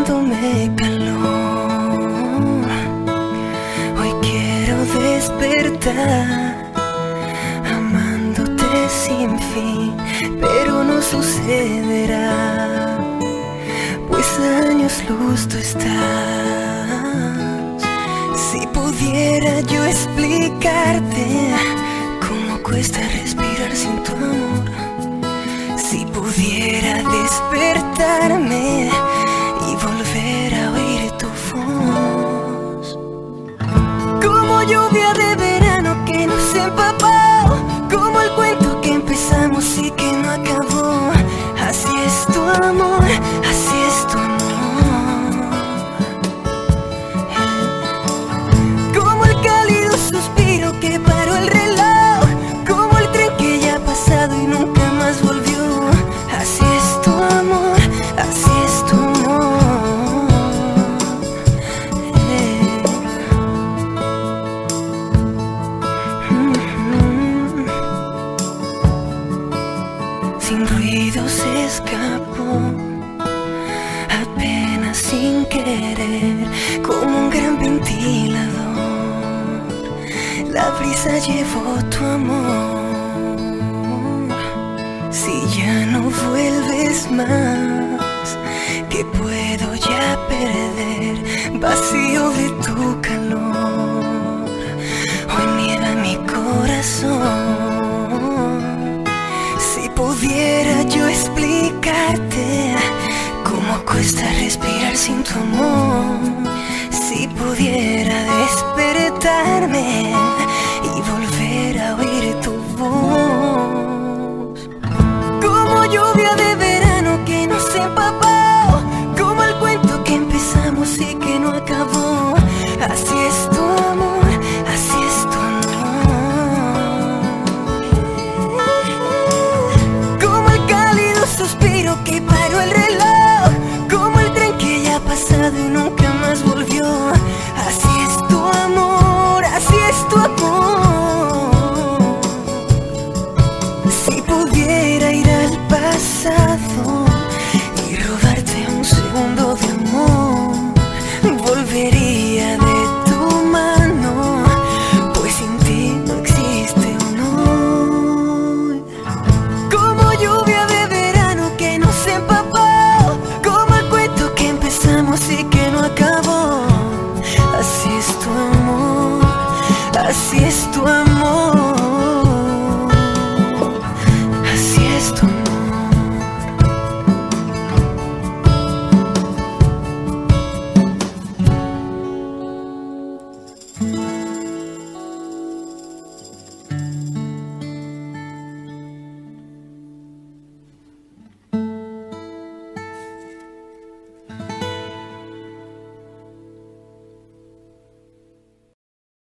dándome calor. Hoy quiero despertar amándote sin fin, pero no sucederá, pues años luz tú estás. Si pudiera yo explicarte cómo cuesta respirar sin tu amor, si pudiera despertarme y volver a oír tu voz, como lluvia de verano que nos empapó, como el cuento que empezamos y que no acabó. Así es tu amor, así es tu amor. Como el cálido suspiro que paró el reloj, como el tren que ya ha pasado y nunca más volvió. Así es tu amor, así es tu amor. Sin ruido se escapó, apenas sin querer, como un gran ventilador. La brisa llevó tu amor. Si ya no vuelves más, ¿qué puedo ya perder? Vacío de tu calor, hoy nieva mi corazón. Si pudiera yo explicarte cómo cuesta respirar sin tu amor, si pudiera despertarme y volver a oír tu voz, como lluvia de verano que nos empapó, como el cuento que empezamos y que no acabó. Así es tu amor, así es tu amor. Como el cálido suspiro que paró el reloj, como el tren que ya ha pasado y nunca más volvió. Así es tu amor, así es tu amor. Si pudiera ir al pasado y robarte un segundo de amor, volvería de tu mano, pues sin ti no existe un hoy. Como lluvia de verano que nos empapó, como el cuento que empezamos y que no acabó. Así es tu amor, así es tu amor.